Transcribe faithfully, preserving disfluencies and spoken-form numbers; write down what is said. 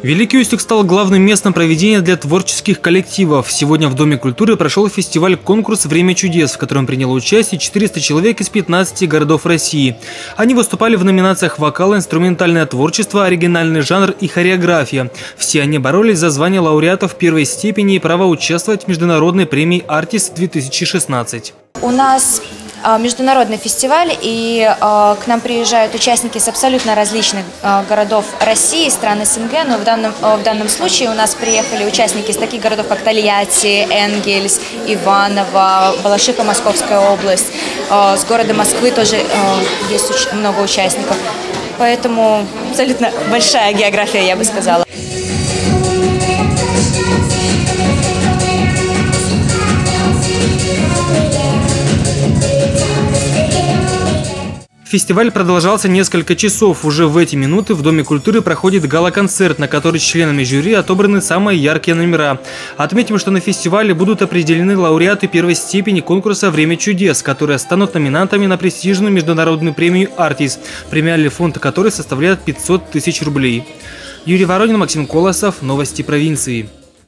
Великий Устюг стал главным местом проведения для творческих коллективов. Сегодня в Доме культуры прошел фестиваль-конкурс «Время чудес», в котором приняло участие четыреста человек из пятнадцати городов России. Они выступали в номинациях «Вокал», «Инструментальное творчество», «Оригинальный жанр» и «Хореография». Все они боролись за звание лауреатов первой степени и право участвовать в международной премии «Артист-две тысячи шестнадцать». У нас международный фестиваль, и э, к нам приезжают участники с абсолютно различных э, городов России, стран СНГ, но в данном, э, в данном случае у нас приехали участники из таких городов, как Тольятти, Энгельс, Иваново, Балашиха, Московская область. Э, с города Москвы тоже э, есть уч- много участников, поэтому абсолютно большая география, я бы сказала. Фестиваль продолжался несколько часов. Уже в эти минуты в Доме культуры проходит гала-концерт, на который членами жюри отобраны самые яркие номера. Отметим, что на фестивале будут определены лауреаты первой степени конкурса «Время чудес», которые станут номинантами на престижную международную премию «Артист», премиальный фонд которой составляет пятьсот тысяч рублей. Юрий Воронин, Максим Колосов. Новости провинции.